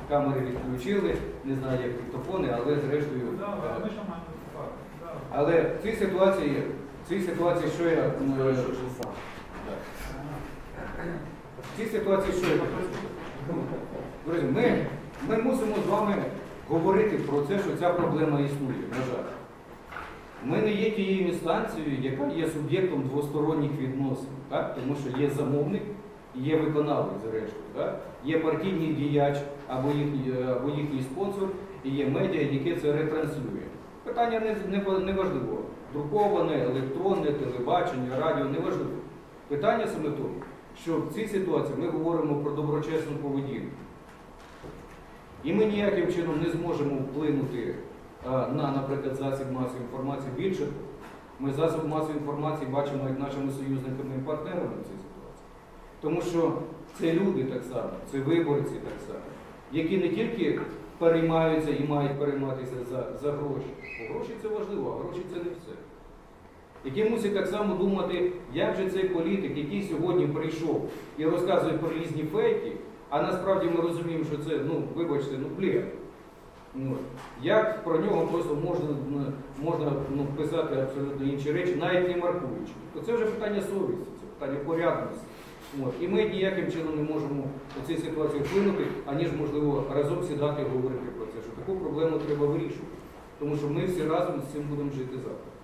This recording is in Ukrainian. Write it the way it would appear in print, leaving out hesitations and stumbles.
камери відключили, не знаю, як диктофони, але зрештою. Але в цій ситуації, що я... В цій ситуації, що я... Друзі, ми мусимо з вами говорити про це, що ця проблема існує, на жаль. Ми не є тією інстанцією, яка є суб'єктом двосторонніх відносин, так? Тому що є замовник і є виконавець, зрештою. Так? Є партійний діяч або їхній спонсор, і є медіа, яке це ретранслює. Питання не важливо. Друковане, електронне, телебачення, радіо, не важливо. Питання саме в тому, що в цій ситуації ми говоримо про доброчесну поведінку. І ми ніяким чином не зможемо вплинути на, наприклад, засіб масової інформації. Більше ми засіб масової інформації бачимо як нашими союзниками і партнерами в цій ситуації. Тому що це люди так само, це виборці так само, які не тільки переймаються і мають перейматися за гроші. Бо гроші це важливо, а гроші це не все. Які мусять так само думати, як же цей політик, який сьогодні прийшов і розказує про різні фейки, а насправді ми розуміємо, що це, вибачте, бред. Як про нього просто можна писати абсолютно інші речі, навіть не маркуючи. То це вже питання совісті, це питання порядності. І ми ніяким чином не можемо у цій ситуації вплинути, аніж, можливо, разом сідати і говорити про це, що таку проблему треба вирішувати. Тому що ми всі разом з цим будемо жити завтра.